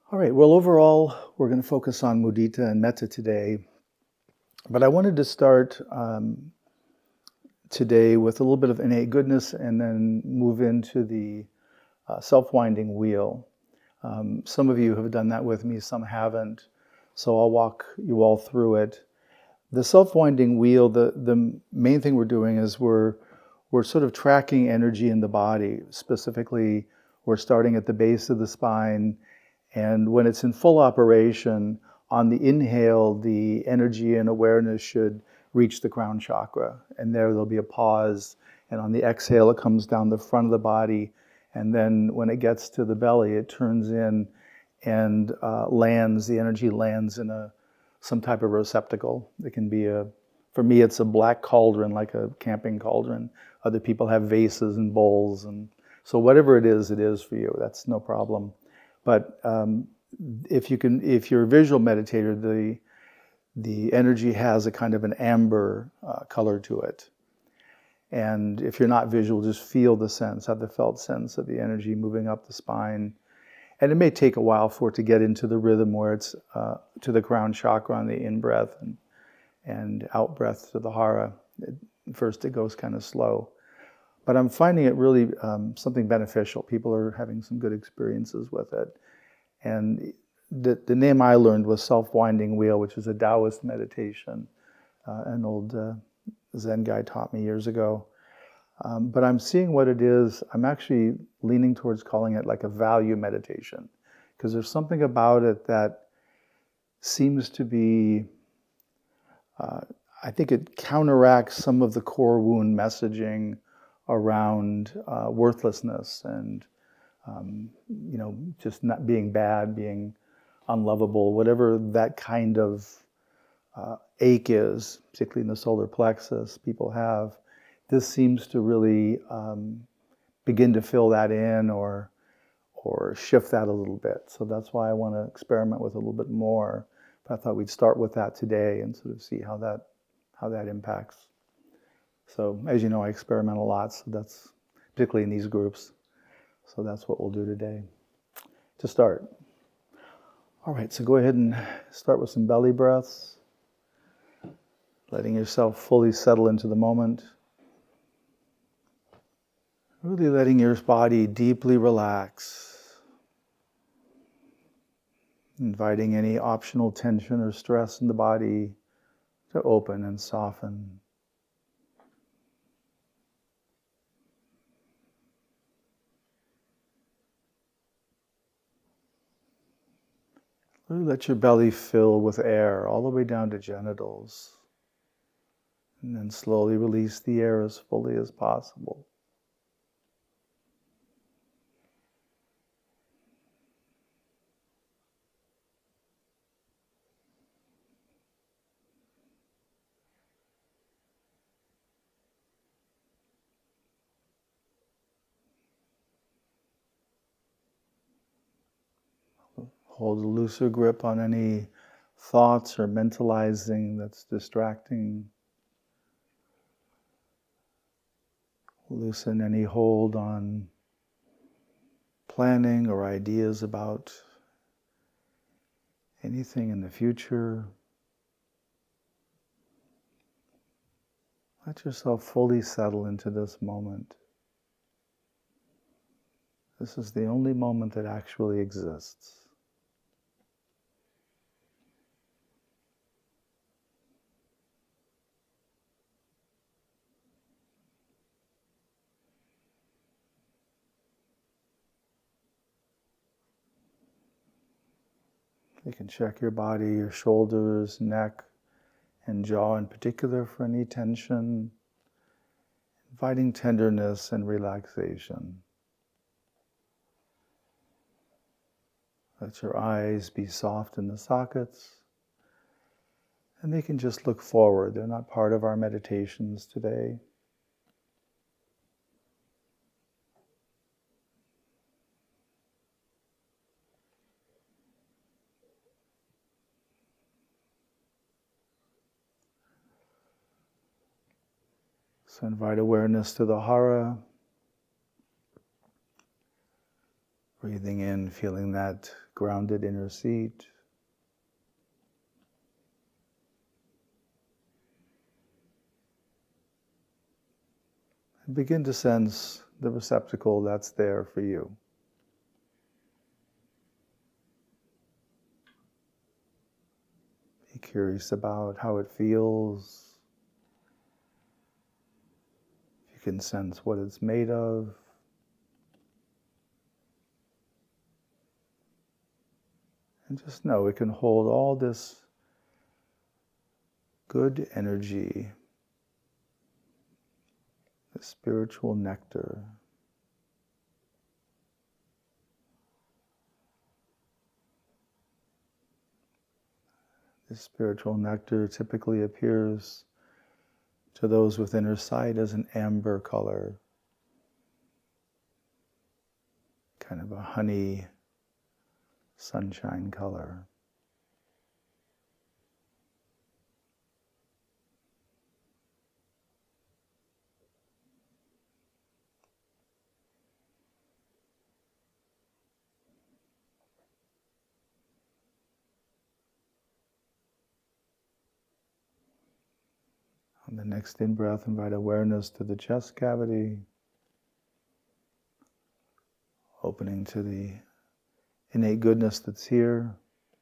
All right, well, overall, we're going to focus on mudita and metta today. But I wanted to start today with a little bit of innate goodness and then move into the self-winding wheel. Some of you have done that with me, some haven't. So I'll walk you all through it. The self-winding wheel, the main thing we're doing is we're sort of tracking energy in the body. Specifically, we're starting at the base of the spine. And when it's in full operation, on the inhale, the energy and awareness should reach the crown chakra. And there'll be a pause. And on the exhale, it comes down the front of the body. And then when it gets to the belly, it turns in and lands, the energy lands in some type of receptacle. It can be for me, it's a black cauldron, like a camping cauldron. Other people have vases and bowls. And so whatever it is for you. That's no problem. But if you're a visual meditator, the energy has a kind of an amber color to it. And if you're not visual, just feel the sense, have the felt sense of the energy moving up the spine. And it may take a while for it to get into the rhythm where it's to the crown chakra on the in-breath and out-breath to the hara. First it goes kind of slow. But I'm finding it really something beneficial. People are having some good experiences with it. And the name I learned was self-winding wheel, which is a Taoist meditation. An old Zen guy taught me years ago. But I'm seeing what it is. I'm actually leaning towards calling it like a value meditation, because there's something about it that seems to be, I think it counteracts some of the core wound messaging around worthlessness and just not being bad, being unlovable, whatever that kind of ache is, particularly in the solar plexus people have. This seems to really begin to fill that in or shift that a little bit. So that's why I want to experiment with a little bit more. But I thought we'd start with that today and sort of see how that impacts. So as you know, I experiment a lot, so that's particularly in these groups. So that's what we'll do today to start. All right, so go ahead and start with some belly breaths, letting yourself fully settle into the moment. Really letting your body deeply relax, inviting any optional tension or stress in the body to open and soften. Really let your belly fill with air all the way down to genitals. And then slowly release the air as fully as possible. Hold a looser grip on any thoughts or mentalizing that's distracting. Loosen any hold on planning or ideas about anything in the future. Let yourself fully settle into this moment. This is the only moment that actually exists. You can check your body, your shoulders, neck, and jaw in particular for any tension, inviting tenderness and relaxation. Let your eyes be soft in the sockets, and they can just look forward. They're not part of our meditations today. So invite awareness to the hara, Breathing in, feeling that grounded inner seat. And begin to sense the receptacle that's there for you. Be curious about how it feels. If you can sense what it's made of. And just know it can hold all this good energy, the spiritual nectar. This spiritual nectar typically appears to those with inner sight as an amber color, kind of a honey sunshine color. On the next in-breath, invite awareness to the chest cavity, opening to the innate goodness that's here,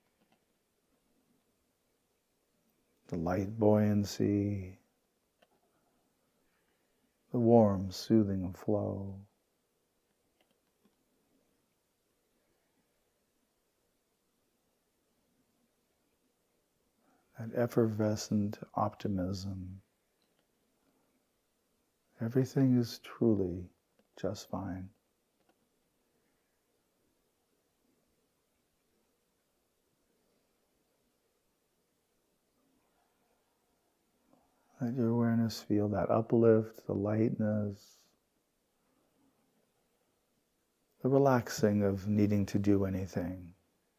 the light buoyancy, the warm, soothing flow. That effervescent optimism. Everything is truly just fine. Let your awareness feel that uplift, the lightness, the relaxing of needing to do anything.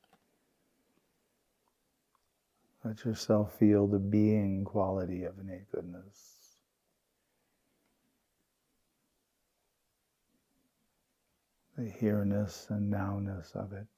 Let yourself feel the being quality of innate goodness. The here-ness and now-ness of it.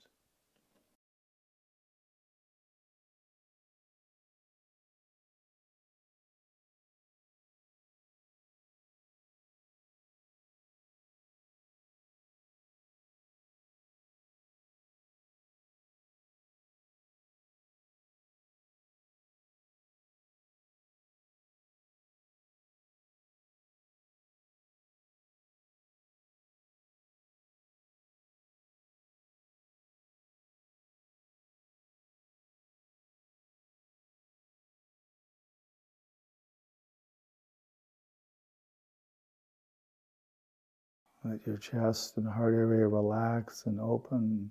Let your chest and heart area relax and open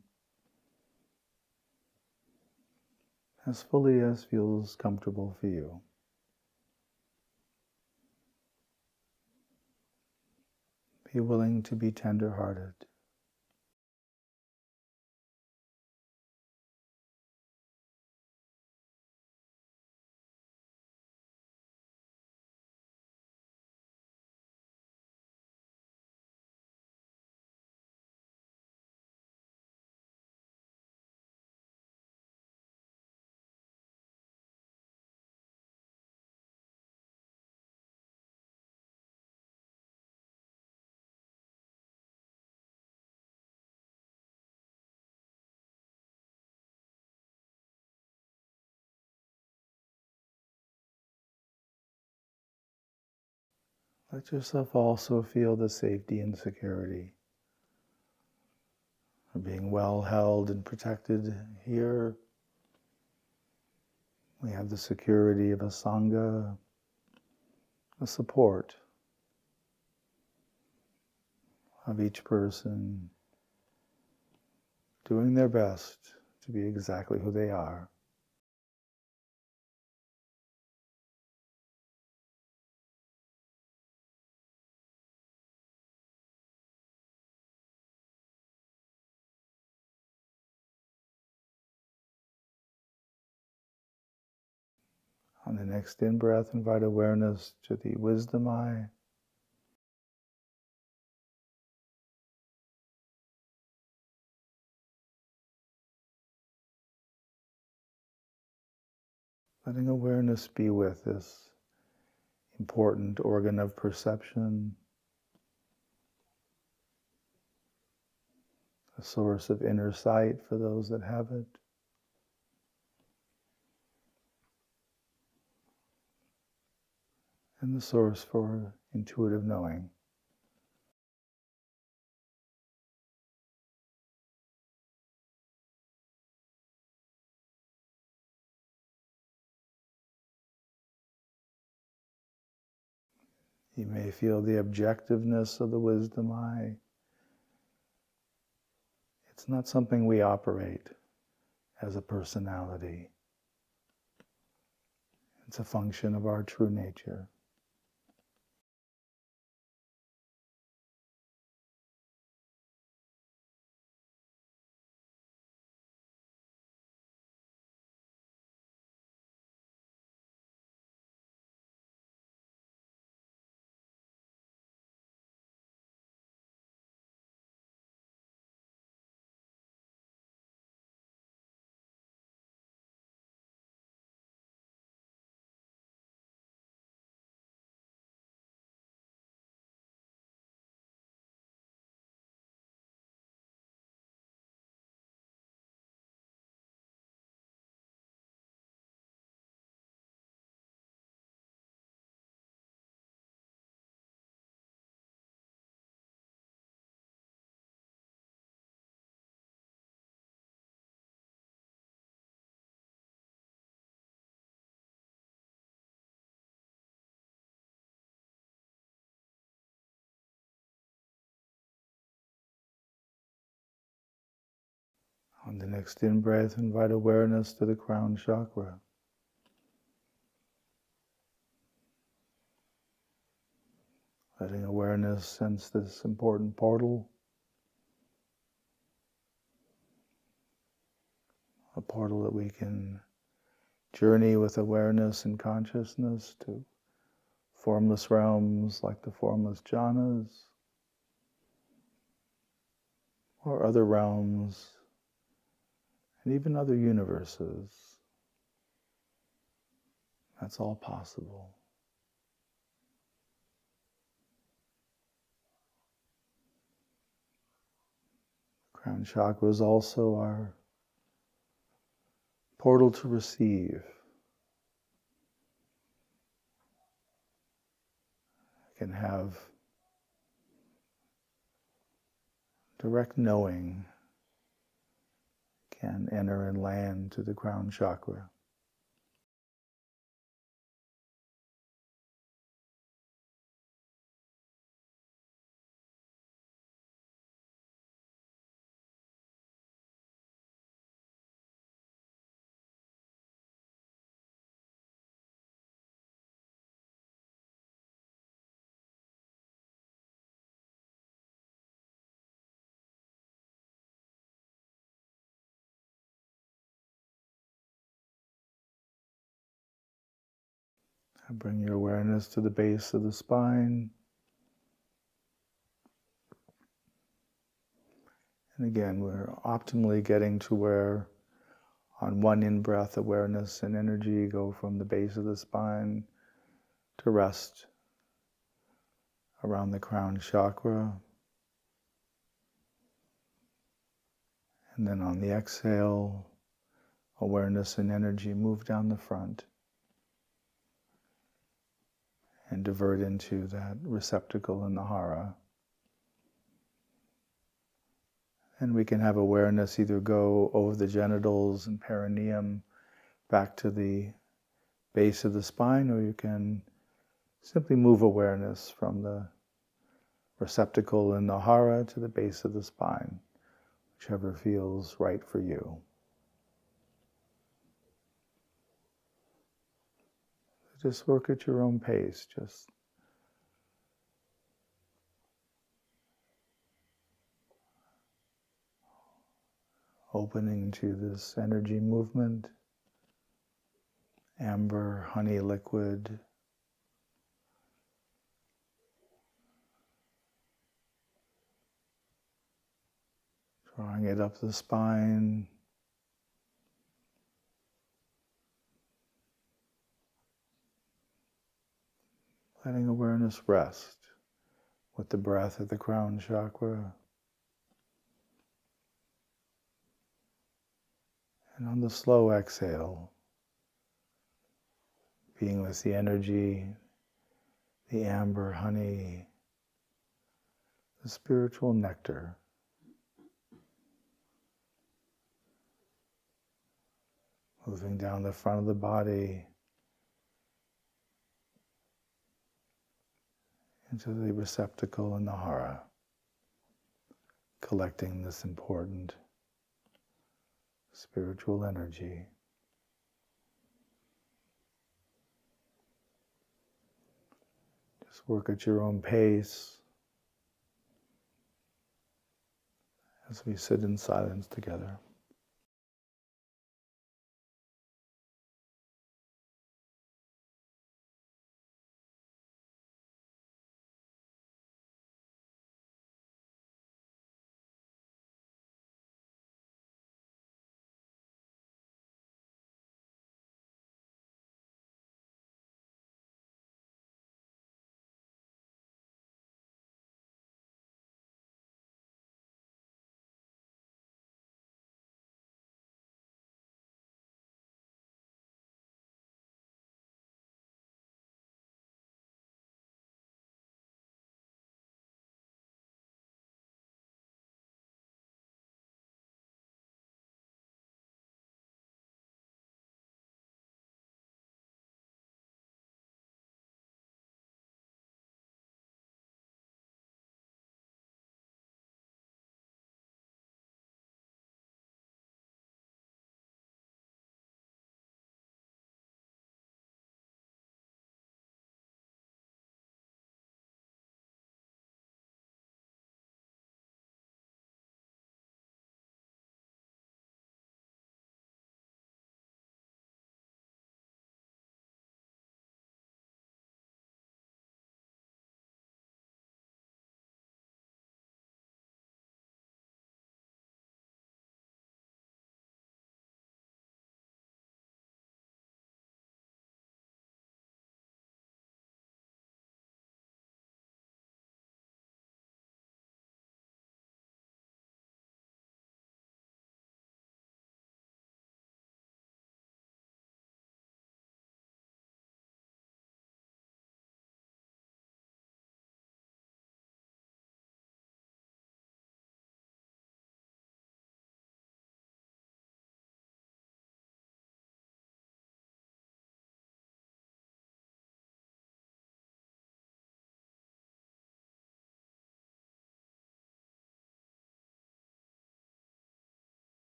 as fully as feels comfortable for you. Be willing to be tender-hearted. Let yourself also feel the safety and security of being well held and protected here. We have the security of a Sangha, a support of each person doing their best to be exactly who they are. On the next in-breath, invite awareness to the wisdom eye. letting awareness be with this important organ of perception, a source of inner sight for those that have it. And the source for intuitive knowing. You may feel the objectiveness of the wisdom eye. It's not something we operate as a personality. It's a function of our true nature. On the next in-breath, invite awareness to the crown chakra. Letting awareness sense this important portal, a portal that we can journey with awareness and consciousness to formless realms like the formless jhanas, or other realms, and even other universes. That's all possible. Crown chakra is also our portal to receive. It can have direct knowing, can enter and land to the crown chakra. And bring your awareness to the base of the spine. And again, we're optimally getting to where on one in-breath, awareness and energy go from the base of the spine to rest around the crown chakra. And then on the exhale, awareness and energy move down the front and divert into that receptacle in the hara. And we can have awareness either go over the genitals and perineum back to the base of the spine, or you can simply move awareness from the receptacle in the hara to the base of the spine, whichever feels right for you. Just work at your own pace, just opening to this energy movement, amber, honey liquid, drawing it up the spine, letting awareness rest with the breath at the crown chakra. And on the slow exhale, being with the energy, the amber honey, the spiritual nectar. Moving down the front of the body into the receptacle in the hara, collecting this important spiritual energy. Just work at your own pace as we sit in silence together.